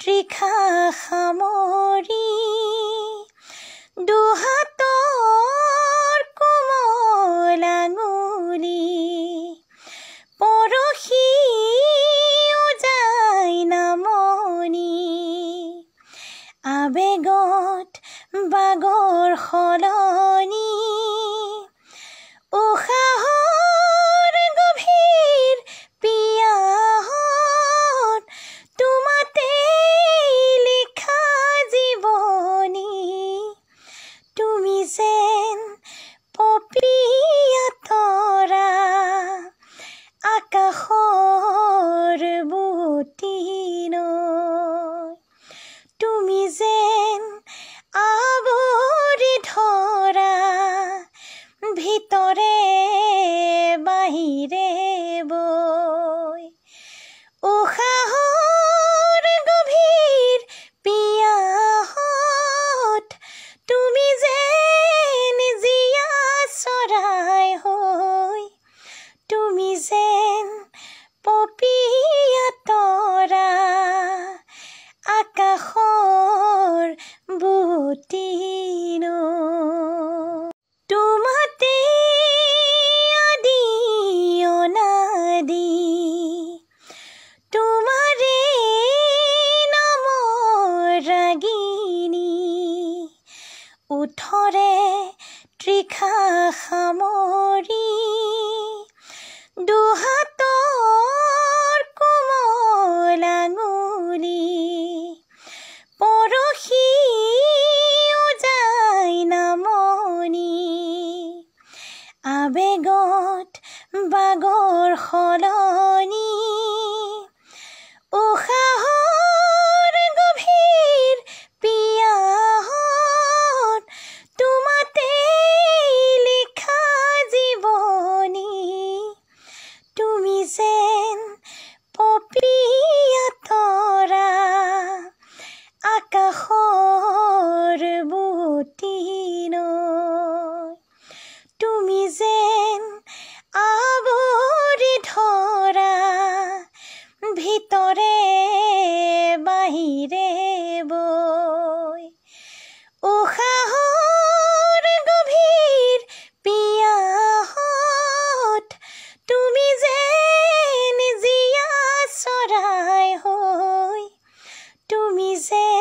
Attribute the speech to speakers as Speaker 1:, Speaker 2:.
Speaker 1: তৃষা সামৰি দুহাতৰ কোমল আঙুলি পৰশি উজাই নামনি আবেগত বাগৰ সলনি উশাহৰ গভীৰ পিয়াহত তোমাতে লিখা জীৱনী তুমি যেন পপীয়া তৰা আকাশৰ বুটি নৈ তুমি যেন আৱৰি ধৰা ভিতৰে বাহিৰে বৈ উশাহৰ গভীৰ পিয়াহত তুমি যেন জীয়া চৰাই হৈ তুমি যেন পপীয়া তৰা আকাশৰ বুটি নৈ তোমাতে আদি অনাদি তোমাৰে নামৰ ৰাগিনী উঠৰে তৃষা সামৰি দুহাতৰ কোমল আঙুলি পৰশি উজাই নামনি আবেগত বাগৰ সলনি উশাহৰ গভীৰ পিয়াহত তোমাতে লিখা জীৱনী তুমি যেন পপীয়া তৰা আকাশৰ বুটি নৈ তুমি যেন আৱৰি ধৰা ভিতৰে বাহিৰে বৈ উশাহৰ গভীৰ পিয়াহত তুমি যেন জীয়া চৰাই হৈ তুমি যেন